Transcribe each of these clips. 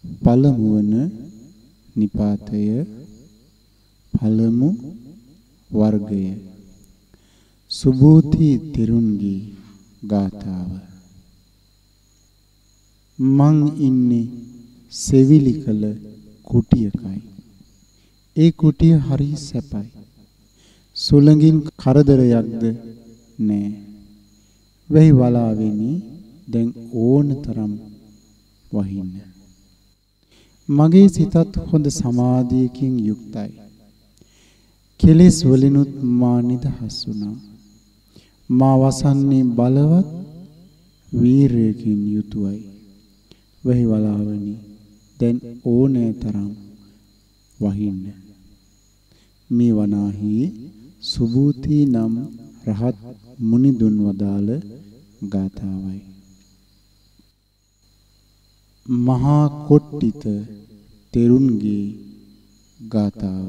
පළමුවන නිපාතය පළමු වර්ගය සුභූති තෙරුන්ගේ ගාථාව. මං ඉන්නේ සෙවිලි කළ කුටියකයි. ඒ කුටිය හරි සැපයි. සුළඟින් කරදරයක්ද නෑ. වෙහි වලාවෙනි දැන් ඕනතරම් වහින්න. මගේ සිතත් හොඳ සමාධියකින් යුක්තයි. කෙලෙස් වලිනුත් මා නිදහස් වුණා. මා වසන්නේ බලවත් වීරයකින් යුතුවයි. වෙහි වලාවෙනි දැන් ඕනෑ තරම් වහින්න. මේ වනාහි සුභූති නම් රහත් මුනිදුන් වදාළ ගාථාවයි. මහා කොට්ටිත තෙරුන්ගේ ගාථාව.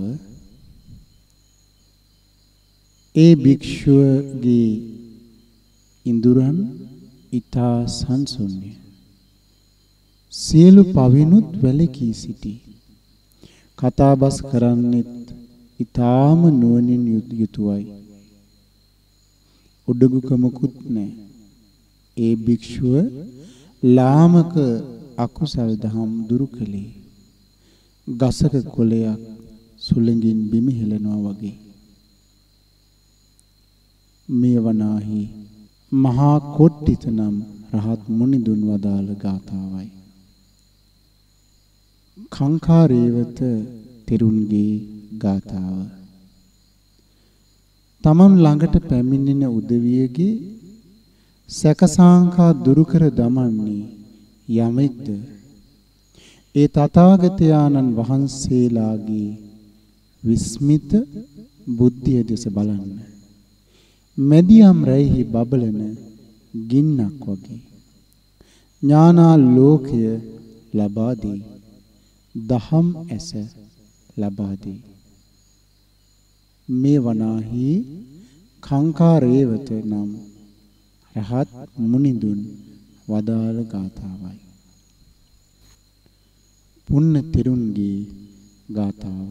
ඒ භික්ෂුවගේ ඉඳුරන් ඊතා සංසුන්්‍ය. සියලු පවිනුත් වැළකී සිටී. කතාබස් කරන්නෙත් ඊ타ම නුවණින් යුතුවයි. උඩඟුකමකුත් නැහැ. ඒ භික්ෂුව ලාමක අකුසල් දහම් දුරු කළේ ගසක කොළයක් සුළඟින් බිම හෙලනවා වගේ. මේ වනාහි මහා කොට්ටිත නම් රහත් මුනිදුන් වදාළ ගාථාවයි. කංකාරේවත තෙරුන්ගේ ගාථාව. තමන් ළඟට පැමිණෙන උදවියගේ සැකසාංකා දුරු කර දමන්නේ යමෙක්ද ඒ තථාගතයන්න් වහන්සේලාගේ විස්මිත බුද්ධිය දෙස බලන්න. මෙදියම් රැහි බබලන ගින්නක් වගේ ඥානා ලෝකය ලබා දී. දහම් ඇස ලබා දී. මේ වනාහි කංකාරේවත නම් රහත් මුනිදුන් වදාළ ගාථාවයි. පුන්න තෙරුන්ගේ ගාථාව.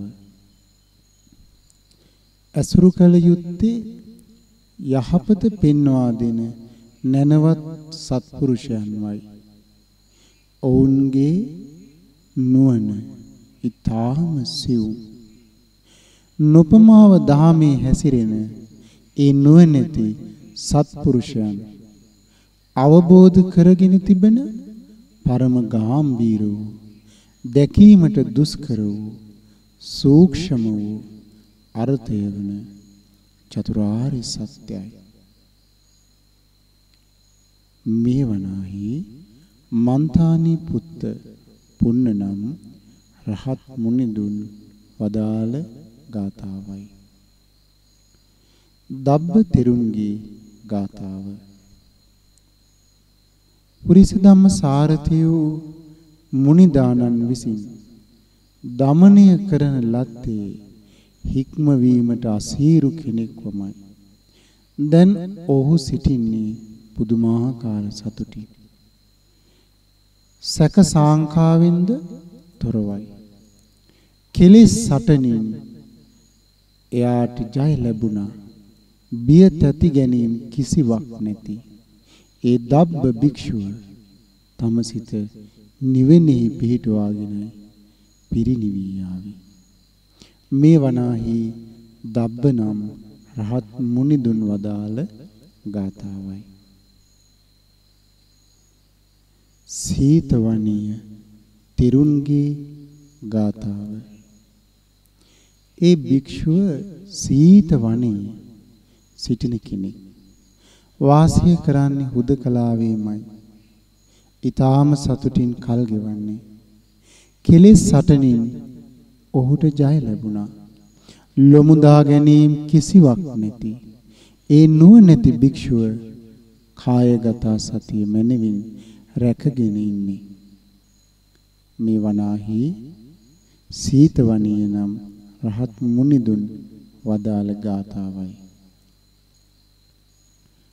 අසුරු කළ යුත්තේ යහපත පෙන්වා දෙන නැනවත් සත්පුරුෂයන්වයි. ඔවුන්ගේ නුවණ ඊ타ම සිව්. නොපමාව දහමේ හැසිරෙන ඒ නුවණැති සත්පුරුෂයන් අවබෝධ කරගෙන තිබෙන පරම ගාම්භීර වූ දැකීමට දුෂ්කර වූ සූක්ෂම වූ අර්ථය වන චතුරාර්ය සත්‍යයි. මේ වනාහි මන්තානි පුත්ත පුන්න නම් රහත් මුනිදුන් වදාළ ගාථාවයි. දබ්බ තෙරුන්ගේ ගාථාව. පුරිස ධම්ම සාරථී වූ මුනිදානන් විසින් දමනය කරන ලද්දේ හික්මවීමට අසීරු කෙනෙක්වමයි. දැන් ඔහු සිටින්නේ පුදුමාකාර සතුටින්. සැක සාංකාවෙන්ද තොරවයි. කෙලෙස් සටනින් එයාට ජය ලැබුණා. බිය තැති ගැනීම කිසිවක් නැති ඒ දබ්බ භික්ෂුව තම සිත නිවෙනෙහි පිහිටුවාගෙන පිරිනිවී යාවි. මේ වනාහි දබ්බ නම් රහත් මුනිදුන් වදාළ ගාථාවයි. සීතවණිය තෙරුන්ගේ ගාථාව. ඒ භික්ෂුව සීතවණේ සිටින කෙනෙක්. වාසය කරන්නේ හුදකලාවේමයි. ඊටාම සතුටින් කල් ගෙවන්නේ. කෙලෙස් සටනින් ඔහුට ජය ලැබුණා. ලොමුදා ගැනීම කිසිවක් නැති ඒ නුවණැති භික්ෂුව කායගත සතිය මැනවින් රැකගෙන ඉන්නේ. මේ වනාහි සීතවණිය නම් රහත් මුනිදුන් වදාළ ගාථාවයි.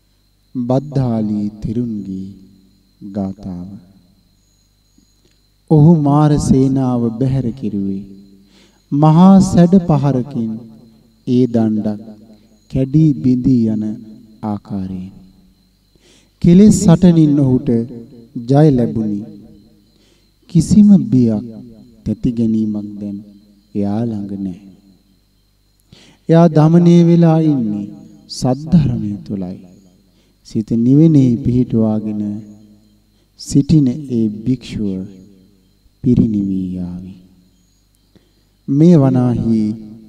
බද්ධාලී තෙරුන්ගේ ගාථාව. ඔහු මාර සේනාව බැහැර කෙරුවේ. මහා සැඩ පහරකින් ඒ දණ්ඩක් කැඩී බිඳී යන ආකාරයෙන්. කෙලෙස් සටනින් ඔහුට ජය ලැබුණි. කිසිම බියක් තැති ගැනීමක් දැන් එයා ළඟ නැහැ. එයා দমনය වෙලා ඉන්නේ සද්ධර්මයේ තුලයි. සිත නිවෙනේ පිහිටුවාගෙන සිටින ඒ භික්ෂුව පිරිනිවී යාවි. මේ වනාහි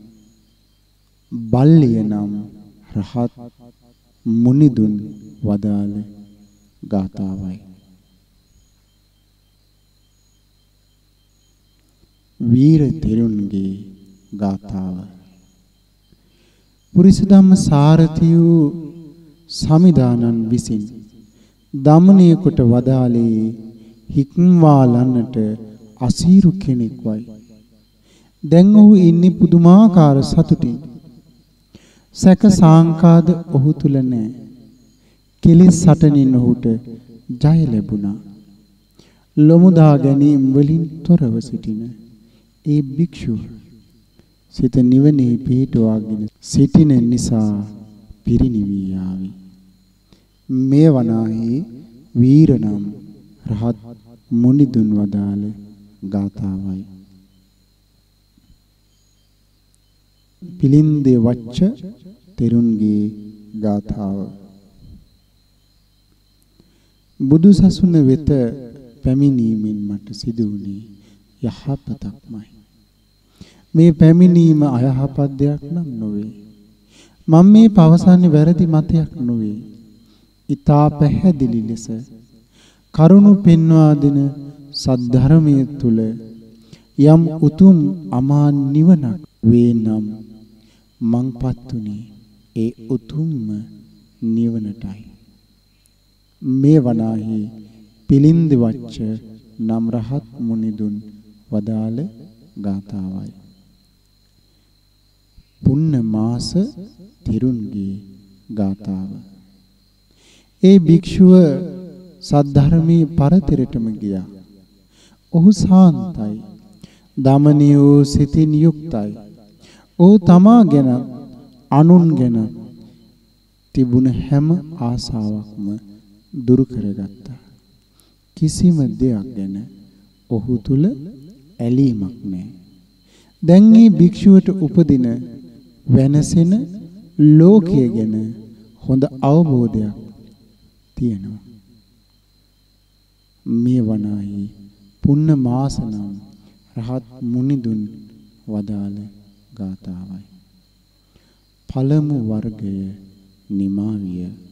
බල්ලිය නම් රහත් මුනිදුන් වදාළ ගාථාවයි. වීර තෙරුන්ගේ ගාථාව. පුරිස ධම්ම සාරථි වූ සමිදානන් විසින් දමනය කොට වදාළේ හික්ම්වාලන්නට අසීරු කෙනෙක් වයි. දැන් ඔහු ඉන්නේ පුදුමාකාර සතුටින්. සැක සාංකාද ඔහු තුල නැහැ. කෙලෙස් සටනින් ඔහුට ජය ලැබුණා. ලොමුදා ගැනීම වලින් තොරව සිටින ඒ භික්ෂුව සිත නිවනේ පිහිටුවාගෙන සිටින නිසා පිරිනිවී යාවි. මේ වනාහි වීරනම් රහත් මුනිදුන් වදාළ ගාථාවයි. පිලින්දේ වච්ච තෙරුන්ගේ ගාථාව. බුදු සසුන වෙත පැමිණීමෙන් මට සිදු වුණේ යහපතක්මයි. මේ පැමිණීම අයහපත් දෙයක් නම් නොවේ. මම මේ පවසන්නේ වැරදි මතයක් නොවේ. ඊතා පැහැදිලි ලෙස කරුණු පෙන්වා දෙන සද්ධර්මයේ තුල යම් උතුම් අමා නිවනක් වේ නම් මංපත් උනේ ඒ උතුම්ම නිවනටයි. මේ වනාහි පිලින්දි වච්ච නම් රහත් මුනිදුන් වදාළ ගාථාවයි. පුන්න මාස තිරුන්ගේ ගාථාව. ඒ භික්ෂුව සද්ධර්මී පරතරටම ගියා. ඔහු සාන්තයි. දමනය වූ සිතින් යුක්තයි. ඔහු තමා ගැන අනුන් ගැන තිබුණ හැම ආසාවක්ම දුරු කරගත්තා. කිසිම දෙයක් ගැන ඔහු තුල ඇලීමක් නැහැ. දැන් මේ භික්ෂුවට උපදින වෙනසෙන ලෝකය ගැන හොඳ අවබෝධයක් තියෙනවා. මේ වනාහි පුන්න මාසනම් රහත් මුනිදුන් වදාළ ගාථාවයි. පළමු වර්ගය නිමා විය.